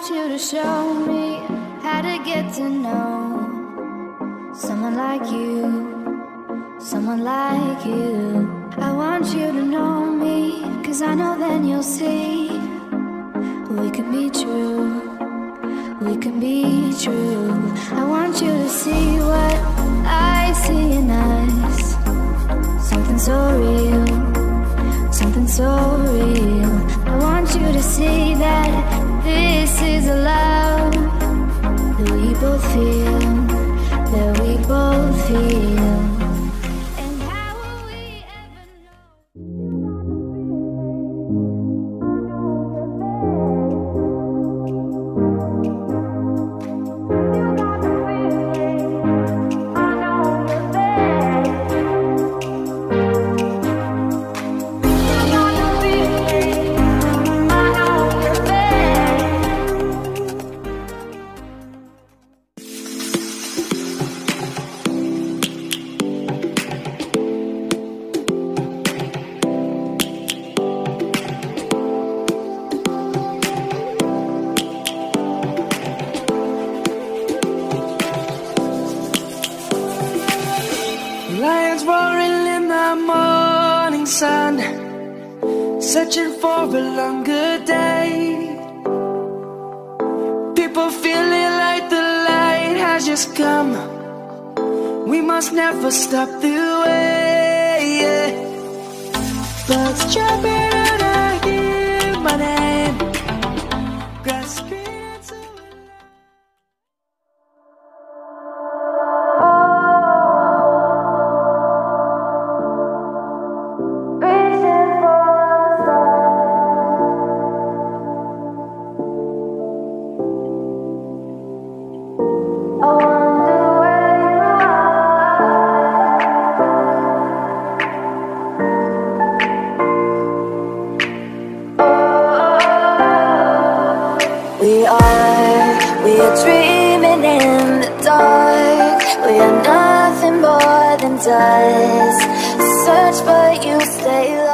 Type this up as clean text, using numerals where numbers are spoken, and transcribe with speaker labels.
Speaker 1: want you to show me how to get to know someone like you, someone like you. I want you to know me, 'cause I know then you'll see we can be true, we can be true. I want you to see what I see in us, something so real, something so real. I want you to see that this is a love that we both feel, that we both feel. And how will we ever
Speaker 2: Lions roaring in the morning sun, searching for a longer day. People feeling like the light has just come. We must never stop the way. Birds jumping and I hear my name, grasping into
Speaker 1: We are dreaming in the dark. We are nothing more than dust. Search but you stay